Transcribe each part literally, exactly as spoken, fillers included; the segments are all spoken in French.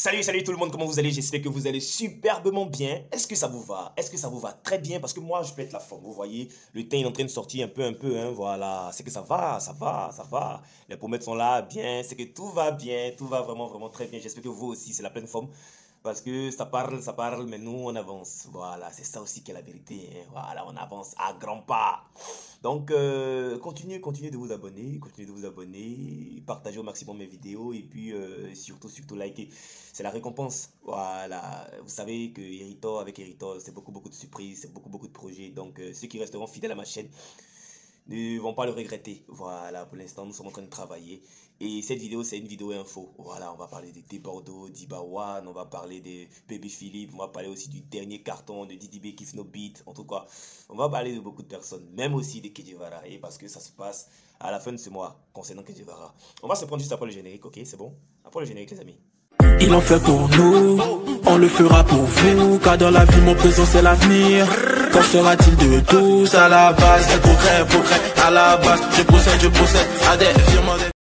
Salut, salut tout le monde, comment vous allez? J'espère que vous allez superbement bien. Est-ce que ça vous va? Est-ce que ça vous va très bien? Parce que moi, je pète la forme. Vous voyez, le teint est en train de sortir un peu, un peu, hein, voilà. C'est que ça va, ça va, ça va. Les pommettes sont là, bien. C'est que tout va bien, tout va vraiment, vraiment très bien. J'espère que vous aussi, c'est la pleine forme. Parce que ça parle, ça parle, mais nous, on avance. Voilà, c'est ça aussi qui est la vérité, hein. Voilà, on avance à grands pas. Donc, euh, continuez, continuez de vous abonner, continuez de vous abonner, partagez au maximum mes vidéos et puis euh, surtout, surtout likez. C'est la récompense. Voilà, vous savez que Héritor, avec Héritor, c'est beaucoup, beaucoup de surprises, c'est beaucoup, beaucoup de projets. Donc, euh, ceux qui resteront fidèles à ma chaîne ne vont pas le regretter. Voilà, pour l'instant, nous sommes en train de travailler. Et cette vidéo, c'est une vidéo info. Voilà, on va parler de T Bordeaux, d'Ibawan, on va parler de Baby Philippe, on va parler aussi du dernier carton de Didi B, Kiff No Beat. En tout cas, on va parler de beaucoup de personnes, même aussi de Kedjevara. Et parce que ça se passe à la fin de ce mois concernant Kedjevara. On va se prendre juste après le générique, ok? C'est bon? Après le générique, les amis. Il en fait pour nous, on le fera pour vous, car dans la vie mon présent c'est l'avenir. Qu'en sera-t-il de tous à la base? Quel progrès, progrès à la base. Je procède, je procède à des virements. Des...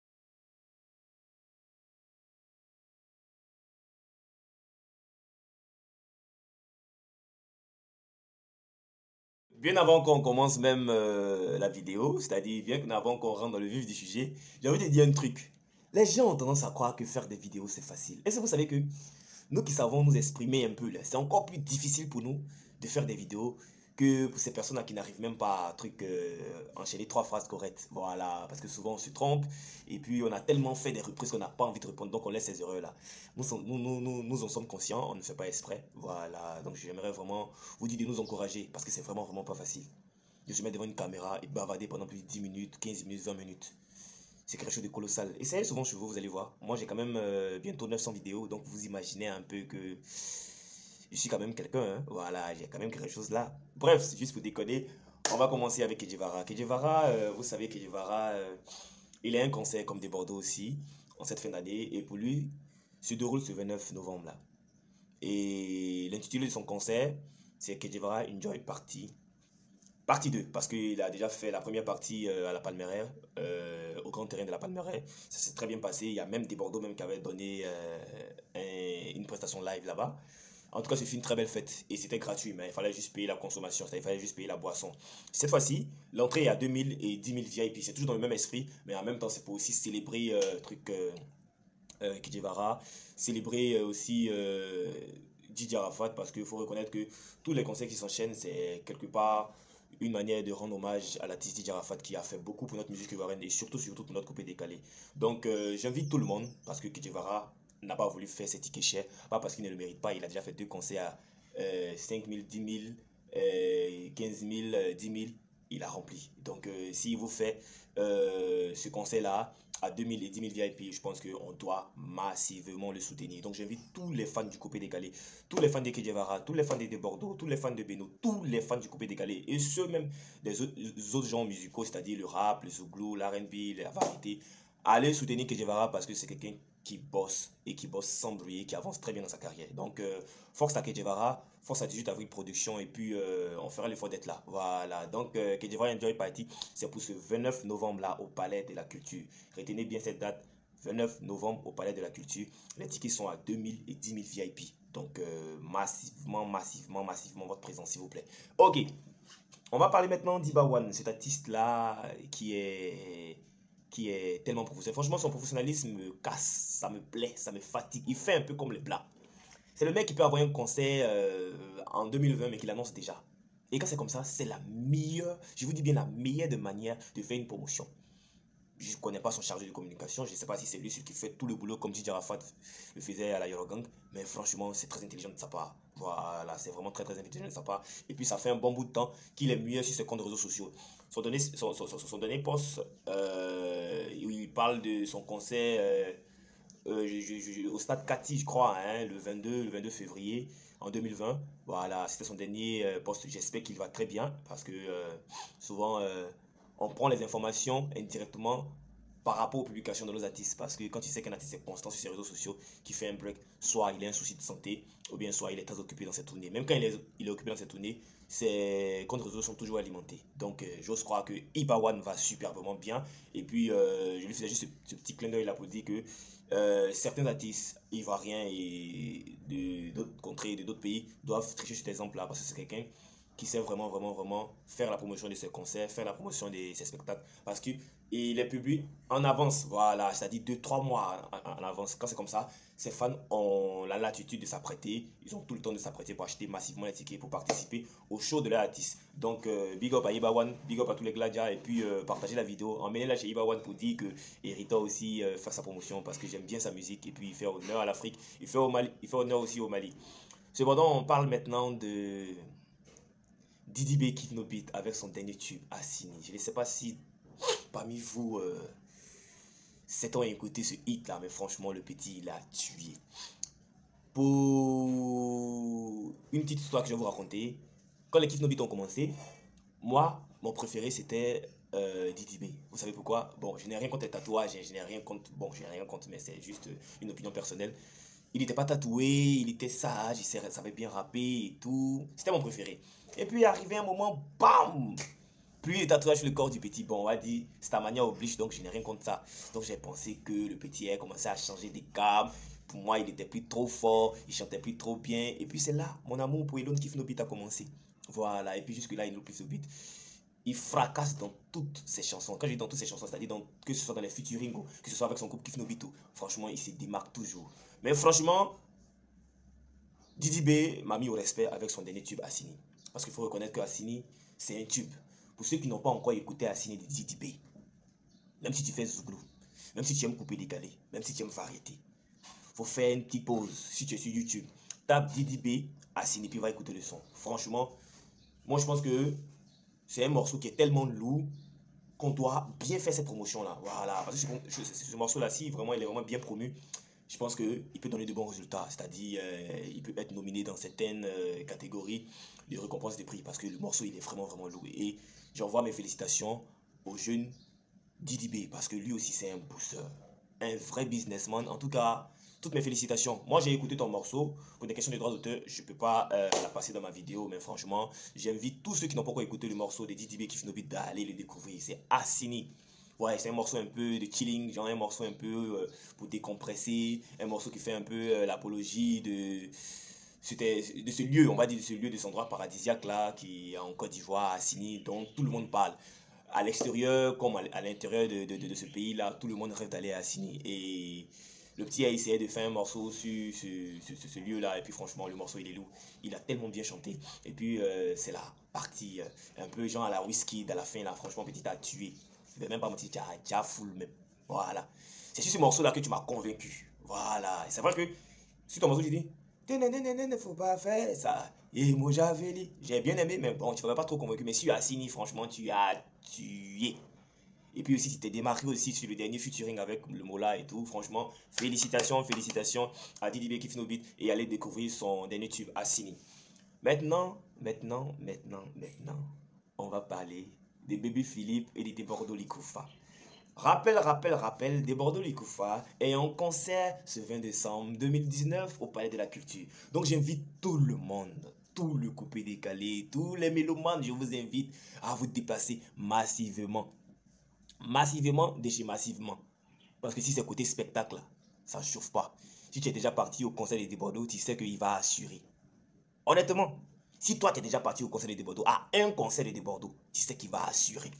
Bien avant qu'on commence même euh, la vidéo, c'est-à-dire bien avant qu'on rentre dans le vif du sujet, j'ai envie de dire un truc. Les gens ont tendance à croire que faire des vidéos c'est facile. Est-ce que vous savez que nous qui savons nous exprimer un peu là, c'est encore plus difficile pour nous de faire des vidéos que pour ces personnes-là qui n'arrivent même pas à truc, euh, enchaîner trois phrases correctes. Voilà, parce que souvent on se trompe et puis on a tellement fait des reprises qu'on n'a pas envie de répondre, donc on laisse ces erreurs-là. Nous, sommes- nous, nous, nous, nous en sommes conscients, on ne fait pas exprès. Voilà, donc j'aimerais vraiment vous dire de nous encourager parce que c'est vraiment, vraiment pas facile de se mettre devant une caméra et de bavarder pendant plus de dix minutes, quinze minutes, vingt minutes. C'est quelque chose de colossal. Essayez souvent chez vous, vous allez voir. Moi, j'ai quand même euh, bientôt neuf cents vidéos, donc vous imaginez un peu que je suis quand même quelqu'un, hein. Voilà, j'ai quand même quelque chose là. Bref, c'est juste pour déconner. On va commencer avec Kedjevara. Kedjevara, euh, vous savez, Kedjevara, euh, il a un concert comme des Bordeaux aussi, en cette fin d'année, et pour lui, se déroule ce vingt-neuf novembre là. Et l'intitulé de son concert, c'est Kedjevara Enjoy Party. Partie deux, parce qu'il a déjà fait la première partie euh, à la Palmeraie, euh, au grand terrain de la Palmeraie. Ça s'est très bien passé. Il y a même des Bordeaux même qui avaient donné euh, un- une prestation live là-bas. En tout cas, c'est une très belle fête et c'était gratuit, mais il fallait juste payer la consommation, il fallait juste payer la boisson. Cette fois-ci, l'entrée est à deux mille et dix mille V I P. C'est toujours dans le même esprit, mais en même temps, c'est pour aussi célébrer euh, truc euh, euh, Kedjevara, célébrer euh, aussi euh, Didier Arafat, parce qu'il faut reconnaître que tous les concerts qui s'enchaînent, c'est quelque part une manière de rendre hommage à l'artiste Didier Arafat qui a fait beaucoup pour notre musique ivoirienne et surtout, surtout pour notre coupé décalé. Donc, euh, j'invite tout le monde, parce que Kedjevara n'a pas voulu faire ses tickets chers, pas parce qu'il ne le mérite pas, il a déjà fait deux concerts à euh, cinq mille, dix mille, euh, quinze mille, euh, dix mille, il a rempli. Donc, euh, s'il vous fait euh, ce concert-là, à deux mille et dix mille V I P, je pense qu'on doit massivement le soutenir. Donc j'invite tous les fans du coupé décalé, tous les fans de Kedjevara, tous les fans de Bordeaux, tous les fans de Beno, tous les fans du coupé décalé et ceux même des autres, des autres genres musicaux, c'est-à-dire le rap, le zouglou, l'R and B, la variété. Allez soutenir Kedjevara parce que c'est quelqu'un qui bosse et qui bosse sans bruit, qui avance très bien dans sa carrière. Donc euh, force à Kedjevara, force à dix-huit avril Production et puis euh, on fera l'effort d'être là. Voilà, donc euh, Kedjevara Enjoy Party, c'est pour ce vingt-neuf novembre là au Palais de la Culture. Retenez bien cette date, vingt-neuf novembre au Palais de la Culture. Les tickets sont à deux mille et dix mille V I P. Donc euh, massivement, massivement, massivement votre présence s'il vous plaît. Ok, on va parler maintenant d'Ibawan, cet artiste là qui est qui est tellement professionnel. Franchement, son professionnalisme me casse, ça me plaît, ça me fatigue. Il fait un peu comme les Blas. C'est le mec qui peut avoir un concert euh, en deux mille vingt, mais qui l'annonce déjà. Et quand c'est comme ça, c'est la meilleure, je vous dis bien la meilleure de manière de faire une promotion. Je ne connais pas son chargé de communication, je ne sais pas si c'est lui celui qui fait tout le boulot comme Didier Arafat le faisait à la Eurogang, mais franchement, c'est très intelligent de sa part. Voilà, c'est vraiment très très intelligent de sa part. Et puis ça fait un bon bout de temps qu'il est mieux sur ses comptes réseaux sociaux. Son dernier, son, son, son, son dernier post, euh, où il parle de son concert euh, euh, je, je, je, au stade Cathy, je crois, hein, le vingt-deux, le vingt-deux février en deux mille vingt. Voilà, c'était son dernier euh, post. J'espère qu'il va très bien parce que euh, souvent euh, on prend les informations indirectement par rapport aux publications de nos artistes. Parce que quand tu sais qu'un artiste est constant sur ses réseaux sociaux, qui fait un break, soit il a un souci de santé, ou bien soit il est très occupé dans ses tournées. Même quand il est, il est occupé dans ses tournées, ses comptes réseaux sont toujours alimentés. Donc euh, j'ose croire que Ibawan va superbement bien. Et puis euh, je lui faisais juste ce, ce petit clin d'œil là pour dire que euh, certains artistes ivoiriens et de d'autres contrées, de d'autres pays doivent tricher cet exemple-là parce que c'est quelqu'un qui sait vraiment, vraiment, vraiment faire la promotion de ses concerts, faire la promotion de ses spectacles. Parce que il est publié en avance, voilà, c'est-à-dire deux trois mois en, en avance. Quand c'est comme ça, ses fans ont la latitude de s'apprêter, ils ont tout le temps de s'apprêter pour acheter massivement les tickets, pour participer au show de leur artiste. Donc, euh, big up à Ibawan, big up à tous les gladiateurs, et puis euh, partagez la vidéo, emmenez-la chez Ibawan pour dire que Hérita aussi euh, fait sa promotion parce que j'aime bien sa musique, et puis il fait honneur à l'Afrique, il fait, au Mali, il fait honneur aussi au Mali. Cependant, on parle maintenant de Didi B Kiffe No Beat avec son dernier tube, Assini. Je ne sais pas si parmi vous, euh, sept ans à écouter ce hit là, mais franchement, le petit il a tué. Pour une petite histoire que je vais vous raconter, quand les Kiffe No Beat ont commencé, moi, mon préféré c'était euh, Didi B. Vous savez pourquoi? Bon, je n'ai rien contre les tatouages, je n'ai rien contre, bon, je n'ai rien contre, mais c'est juste une opinion personnelle. Il n'était pas tatoué, il était sage, il savait bien rapper et tout. C'était mon préféré. Et puis, arrivé un moment, bam! Plus il est tatoué sur le corps du petit, bon, on va dire, c'est ta manière oblige, donc je n'ai rien contre ça. Donc, j'ai pensé que le petit a commencé à changer des gammes. Pour moi, il était plus trop fort, il chantait plus trop bien. Et puis, c'est là, mon amour pour Elon Kiffe No Beat a commencé. Voilà, et puis jusque-là, Elon Kiffe No Beat, il fracasse dans toutes ses chansons. Quand je dis dans toutes ses chansons, c'est-à-dire dans, que ce soit dans les featuring, que ce soit avec son groupe Kiffe No Beat, franchement, il se démarque toujours. Mais franchement, Didi B m'a mis au respect avec son dernier tube Assini. Parce qu'il faut reconnaître que Assini, c'est un tube. Pour ceux qui n'ont pas encore écouté Assini de Didi B, même si tu fais Zouglou, même si tu aimes couper décalé, même si tu aimes variété, faut faire une petite pause. Si tu es sur YouTube, tape Didi B, Assini, puis va écouter le son. Franchement, moi je pense que c'est un morceau qui est tellement lourd qu'on doit bien faire cette promotion-là. Voilà, parce que ce, ce, ce morceau-là, si vraiment il est vraiment bien promu, je pense qu'il peut donner de bons résultats. C'est-à-dire, euh, il peut être nominé dans certaines euh, catégories de récompenses des prix. Parce que le morceau, il est vraiment, vraiment lourd. Et j'envoie mes félicitations au jeune Didi B. Parce que lui aussi, c'est un booster. Un vrai businessman. En tout cas, toutes mes félicitations. Moi, j'ai écouté ton morceau. Pour des questions de droits d'auteur, je ne peux pas euh, la passer dans ma vidéo. Mais franchement, j'invite tous ceux qui n'ont pas encore écouté le morceau de Didi B Kiffe No Beat d'aller le découvrir. C'est Assini. Ouais, c'est un morceau un peu de chilling, genre un morceau un peu euh, pour décompresser, un morceau qui fait un peu euh, l'apologie de, de ce lieu, on va dire de ce lieu, de cet endroit paradisiaque là, qui est en Côte d'Ivoire, Assini, dont tout le monde parle. À l'extérieur comme à l'intérieur de, de, de, de ce pays là, tout le monde rêve d'aller à Assini. Et le petit a essayé de faire un morceau sur ce, ce, ce, ce lieu là, et puis franchement, le morceau il est lourd. Il a tellement bien chanté. Et puis euh, c'est la partie euh, un peu genre à la whisky, à la fin là, franchement, petit a tué. Je ne vais même pas me dire, tu as full même. Voilà. C'est sur ce morceau-là que tu m'as convaincu. Voilà. C'est vrai que sur ton morceau, tu dis, il ne faut pas faire ça. Et moi, j'avais dit, j'ai bien aimé, mais bon, tu ne m'as pas trop convaincu. Mais sur Assini, franchement, tu as tué. Et puis aussi, tu t'es démarqué aussi sur le dernier featuring avec le Mola et tout. Franchement, félicitations, félicitations à Didi B Kiffe No Beat et allez découvrir son dernier tube, Assini. Maintenant, maintenant, maintenant, maintenant, on va parler de Bébé Philippe et de Debordo Likoufa. Rappel, rappel, rappel, Debordo Likoufa est en concert ce vingt décembre deux mille dix-neuf au Palais de la Culture. Donc j'invite tout le monde, tout le coupé décalé, tous les mélomanes, je vous invite à vous déplacer massivement. Massivement, de chez massivement. Parce que si c'est côté spectacle, ça ne chauffe pas. Si tu es déjà parti au concert de Debordo, tu sais qu'il va assurer. Honnêtement, si toi tu es déjà parti au concert de Debordo, à un concert de Debordo, tu sais qu'il va assurer.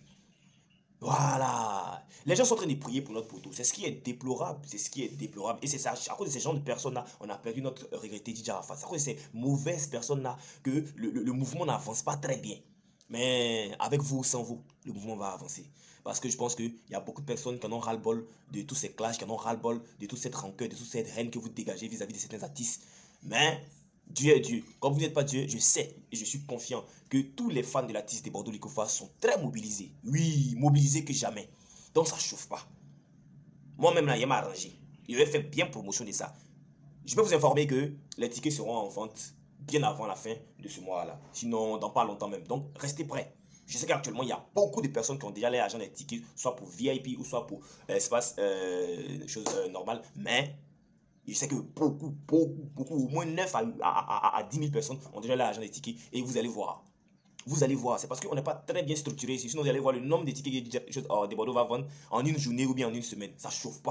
Voilà. Les gens sont en train de prier pour notre poteau. C'est ce qui est déplorable. C'est ce qui est déplorable. Et c'est ça, à cause de ces gens de personnes-là, on a perdu notre regretté Dj Arafat. C'est à cause de ces mauvaises personnes-là que le, le, le mouvement n'avance pas très bien. Mais avec vous ou sans vous, le mouvement va avancer. Parce que je pense qu'il y a beaucoup de personnes qui en ont ras-le-bol de tous ces clashs, qui en ont ras-le-bol de toute cette rancœur, de toute cette haine que vous dégagez vis-à-vis de certains artistes. Mais Dieu est Dieu. Comme vous n'êtes pas Dieu, je sais et je suis confiant que tous les fans de l'artiste Debordo Likoufa sont très mobilisés. Oui, mobilisés que jamais. Donc ça ne chauffe pas. Moi-même là, il m'a arrangé. Il avait fait bien promotion de ça. Je peux vous informer que les tickets seront en vente bien avant la fin de ce mois-là. Sinon, dans pas longtemps même. Donc, restez prêts. Je sais qu'actuellement, il y a beaucoup de personnes qui ont déjà l'argent des tickets, soit pour V I P ou soit pour euh, espace, euh, choses euh, normales. Mais je sais que beaucoup, beaucoup, beaucoup, au moins neuf à, à, à, à dix mille personnes ont déjà l'argent des tickets. Et vous allez voir. Vous allez voir. C'est parce qu'on n'est pas très bien structuré ici. Sinon, vous allez voir le nombre de tickets que Debordo va vendre en une journée ou bien en une semaine. Ça ne chauffe pas.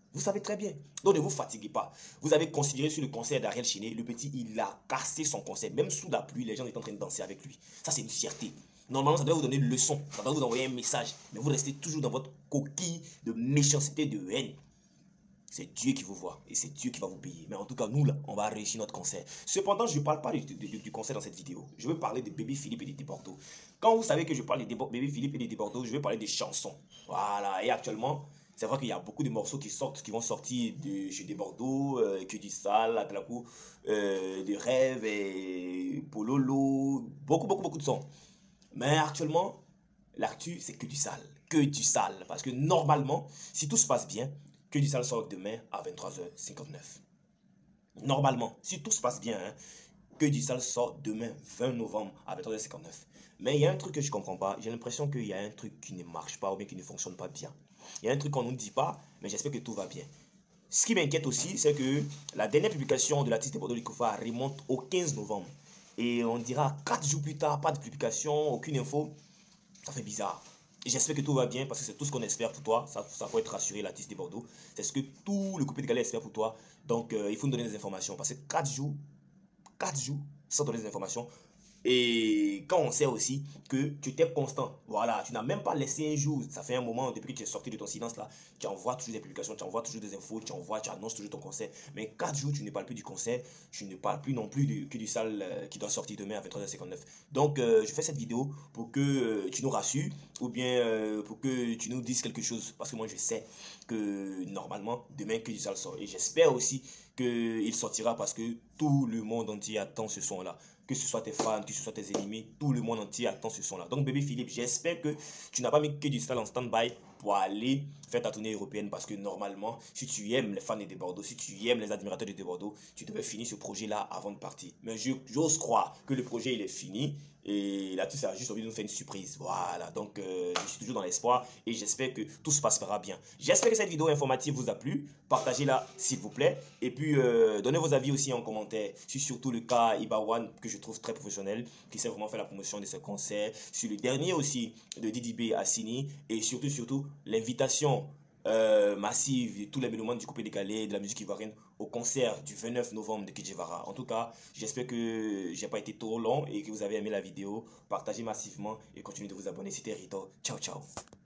Vous savez très bien. Donc ne vous fatiguez pas. Vous avez considéré sur le concert d'Ariel Chiné, le petit, il a cassé son concert. Même sous la pluie, les gens étaient en train de danser avec lui. Ça, c'est une fierté. Normalement, ça doit vous donner une leçon. Ça doit vous envoyer un message. Mais vous restez toujours dans votre coquille de méchanceté, de haine. C'est Dieu qui vous voit et c'est Dieu qui va vous payer. Mais en tout cas, nous, là, on va réussir notre concert. Cependant, je ne parle pas du, du, du concert dans cette vidéo. Je veux parler de Bébé Philippe et de Debordeaux. Quand vous savez que je parle de Bébé Philippe et de Debordeaux, je veux parler des chansons. Voilà. Et actuellement, c'est vrai qu'il y a beaucoup de morceaux qui sortent, qui vont sortir de chez Debordeaux, euh, que du sale, Atlapou, euh, de Rêve et Pololo. Beaucoup, beaucoup, beaucoup de sons. Mais actuellement, l'actu, c'est que du sale. Que du sale. Parce que normalement, si tout se passe bien, Que du sale sort demain à vingt-trois heures cinquante-neuf. Normalement, si tout se passe bien, hein, Que du sale sort demain vingt novembre à vingt-trois heures cinquante-neuf. Mais il y a un truc que je ne comprends pas. J'ai l'impression qu'il y a un truc qui ne marche pas ou bien qui ne fonctionne pas bien. Il y a un truc qu'on ne nous dit pas, mais j'espère que tout va bien. Ce qui m'inquiète aussi, c'est que la dernière publication de l'artiste de Bordeaux Likofa remonte au quinze novembre. Et on dira quatre jours plus tard, pas de publication, aucune info. Ça fait bizarre. J'espère que tout va bien parce que c'est tout ce qu'on espère pour toi. Ça, ça faut être rassuré, l'artiste de Bordeaux. C'est ce que tout le coupé de Galais espère pour toi. Donc, euh, il faut nous donner des informations. Parce que quatre jours, quatre jours sans donner des informations. Et quand on sait aussi que tu étais constant, voilà, tu n'as même pas laissé un jour, ça fait un moment depuis que tu es sorti de ton silence là, tu envoies toujours des publications, tu envoies toujours des infos, tu envoies, tu annonces toujours ton concert. Mais quatre jours, tu ne parles plus du concert, tu ne parles plus non plus du, que du sale euh, qui doit sortir demain à vingt-trois heures cinquante-neuf. Donc, euh, je fais cette vidéo pour que euh, tu nous rassures ou bien euh, pour que tu nous dises quelque chose. Parce que moi, je sais que normalement, demain, que du sale sort. Et j'espère aussi qu'il sortira parce que tout le monde entier attend ce son là. Que ce soit tes fans, que ce soit tes ennemis, tout le monde entier attend ce son-là. Donc, bébé Philippe, j'espère que tu n'as pas mis que du sale en stand-by pour aller faire ta tournée européenne. Parce que normalement, si tu aimes les fans de Bordeaux, si tu aimes les admirateurs de Bordeaux, tu devais finir ce projet-là avant de partir. Mais j'ose croire que le projet, il est fini. Et là, tu as juste envie de nous faire une surprise. Voilà, donc euh, je suis toujours dans l'espoir et j'espère que tout se passera bien. J'espère que cette vidéo informative vous a plu. Partagez-la s'il vous plaît. Et puis, euh, donnez vos avis aussi en commentaire sur surtout le cas Ibawan que je trouve très professionnel, qui sait vraiment faire la promotion de ce concert. Sur le dernier aussi de Didi B à Sini. Et surtout, surtout, l'invitation Euh, massive de tous les mélomanes du coupé décalé de la musique ivoirienne au concert du vingt-neuf novembre de Kidjevara. En tout cas, j'espère que j'ai pas été trop long et que vous avez aimé la vidéo. Partagez massivement et continuez de vous abonner. C'était Rito. Ciao, ciao.